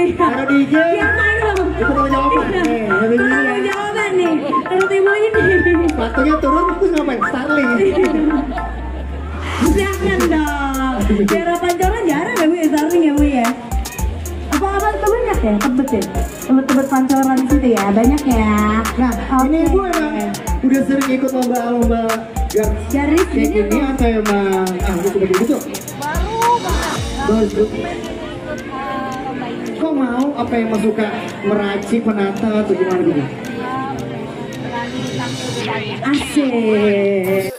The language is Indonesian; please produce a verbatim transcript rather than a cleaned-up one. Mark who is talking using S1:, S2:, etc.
S1: iya.
S2: Taruh di I G.
S1: Biar main dong.
S2: Itu tahu jawaban.
S1: Iya.
S2: Nih, lebih
S1: Tahu
S2: gini ya.
S1: jawaban nih. Taruh ibu ini.
S2: Sepatunya turun terus ngapain? Starling.
S1: Jangan dong. Daerah Pancoran jarang ya Bu ya Starling ya Bu ya. Apa-apa itu banyak ya tebet ya? Tebet-tebet Pancoran di situ ya banyak ya.
S2: Nah,
S1: Oke.
S2: ini ibu emang udah sering ikut lomba-lomba gar
S1: Dari
S2: kayak
S1: sini
S2: gini atau emang ah gitu begitu? Baru ikut. Kok mau apa yang mau suka meracik, menata atau gimana gitu?
S1: Asik.